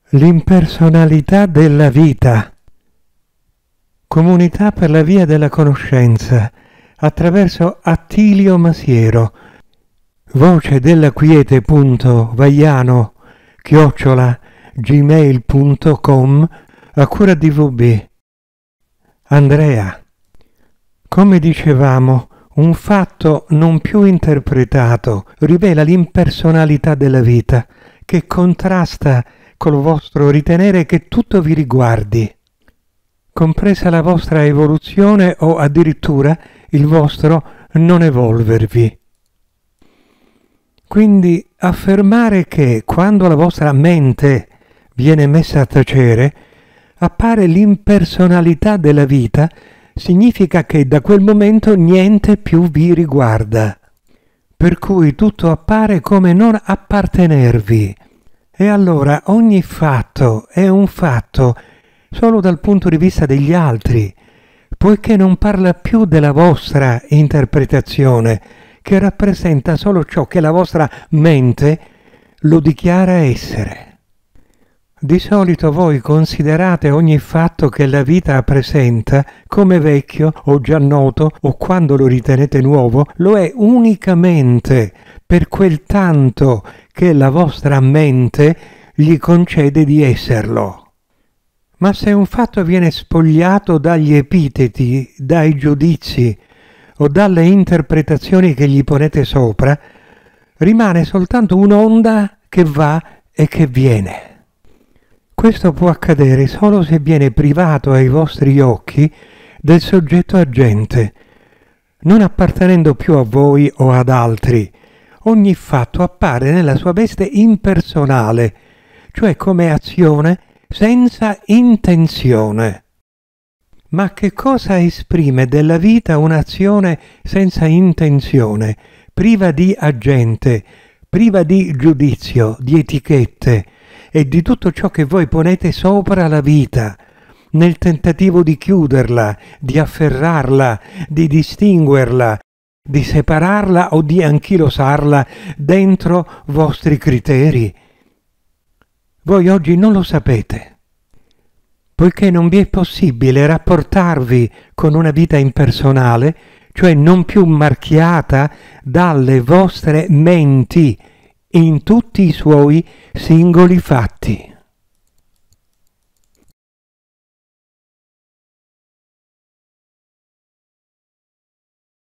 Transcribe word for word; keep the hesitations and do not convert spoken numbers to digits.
L'impersonalità della vita. Comunità per la via della conoscenza, attraverso Attilio Masiero. Voce della quiete punto vaiano chiocciola gmail punto com, a cura di V B. Andrea. Come dicevamo, un fatto non più interpretato rivela l'impersonalità della vita, che contrasta col vostro ritenere che tutto vi riguardi, compresa la vostra evoluzione o addirittura il vostro non evolvervi. Quindi affermare che quando la vostra mente viene messa a tacere, appare l'impersonalità della vita, significa che da quel momento niente più vi riguarda, per cui tutto appare come non appartenervi. E allora ogni fatto è un fatto solo dal punto di vista degli altri, poiché non parla più della vostra interpretazione, che rappresenta solo ciò che la vostra mente lo dichiara essere. Di solito voi considerate ogni fatto che la vita presenta come vecchio o già noto, o quando lo ritenete nuovo, lo è unicamente per quel tanto che la vostra mente gli concede di esserlo. Ma se un fatto viene spogliato dagli epiteti, dai giudizi o dalle interpretazioni che gli ponete sopra, rimane soltanto un'onda che va e che viene. Questo può accadere solo se viene privato ai vostri occhi del soggetto agente, non appartenendo più a voi o ad altri. Ogni fatto appare nella sua veste impersonale, cioè come azione senza intenzione. Ma che cosa esprime della vita un'azione senza intenzione, priva di agente, priva di giudizio, di etichette e di tutto ciò che voi ponete sopra la vita, nel tentativo di chiuderla, di afferrarla, di distinguerla, di separarla o di anchilosarla dentro vostri criteri? Voi oggi non lo sapete, poiché non vi è possibile rapportarvi con una vita impersonale, cioè non più marchiata dalle vostre menti in tutti i suoi singoli fatti.